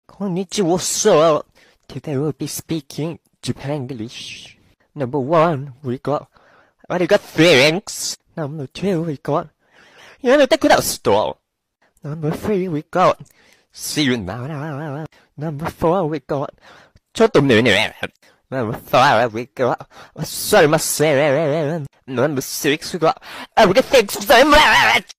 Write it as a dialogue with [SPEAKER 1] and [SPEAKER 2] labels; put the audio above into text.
[SPEAKER 1] Konichi-wassup. Today we'll be speaking Japanglish. Number 1, we got thanks. Number 2, we got store. Number 3, we got see you now. Number 4, we got Number 5, we got sorry myself. Number 6, we got thanks so much.